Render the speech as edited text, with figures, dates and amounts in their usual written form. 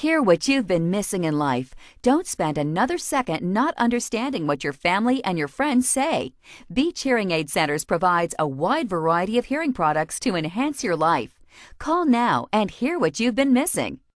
Hear what you've been missing in life. Don't spend another second not understanding what your family and your friends say. Beach Hearing Aid Centers provides a wide variety of hearing products to enhance your life. Call now and hear what you've been missing.